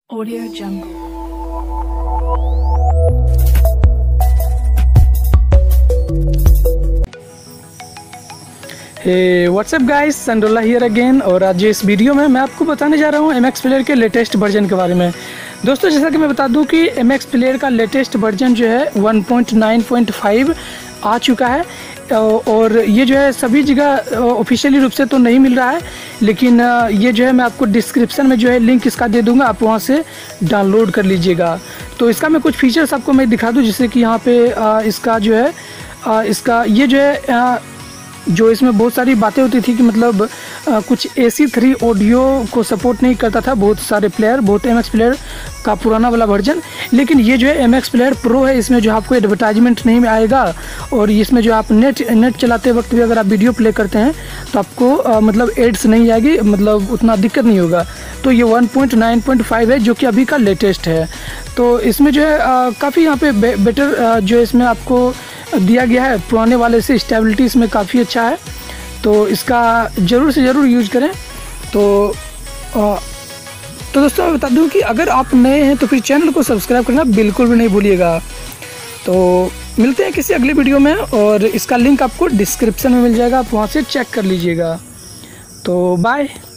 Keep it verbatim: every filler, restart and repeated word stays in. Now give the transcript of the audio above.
Audio Jungle। Hey what's up guys, संडोला here again. और आज इस वीडियो में मैं आपको बताने जा रहा हूँ एम एक्स प्लेयर के लेटेस्ट वर्जन के बारे में। दोस्तों, जैसा कि मैं बता दूं कि एम एक्स प्लेयर का लेटेस्ट वर्जन जो है one point nine point five आ चुका है और ये जो है सभी जगह ऑफिशियली रूप से तो नहीं मिल रहा है, लेकिन ये जो है मैं आपको डिस्क्रिप्शन में जो है लिंक इसका दे दूंगा, आप वहाँ से डाउनलोड कर लीजिएगा। तो इसका मैं कुछ फीचर्स आपको मैं दिखा दूँ, जैसे कि यहाँ पे इसका जो है इसका ये जो है जो इसमें बहुत सारी बातें होती थी कि मतलब आ, कुछ ए सी थ्री ऑडियो को सपोर्ट नहीं करता था बहुत सारे प्लेयर, बहुत एम एक्स प्लेयर का पुराना वाला वर्जन। लेकिन ये जो है एम एक्स प्लेयर प्रो है, इसमें जो आपको एडवर्टाइजमेंट नहीं आएगा और इसमें जो आप नेट नेट चलाते वक्त भी अगर आप वीडियो प्ले करते हैं तो आपको आ, मतलब एड्स नहीं आएगी, मतलब उतना दिक्कत नहीं होगा। तो ये one point nine point five है जो कि अभी का लेटेस्ट है। तो इसमें जो है काफ़ी यहाँ पे बे, बेटर आ, जो इसमें आपको दिया गया है, पुराने वाले से स्टेबिलिटी इसमें काफ़ी अच्छा है। तो इसका ज़रूर से ज़रूर यूज करें। तो आ, तो दोस्तों, मैं बता दूं कि अगर आप नए हैं तो फिर चैनल को सब्सक्राइब करना बिल्कुल भी नहीं भूलिएगा। तो मिलते हैं किसी अगले वीडियो में और इसका लिंक आपको डिस्क्रिप्शन में मिल जाएगा, आप वहाँ से चेक कर लीजिएगा। तो बाय।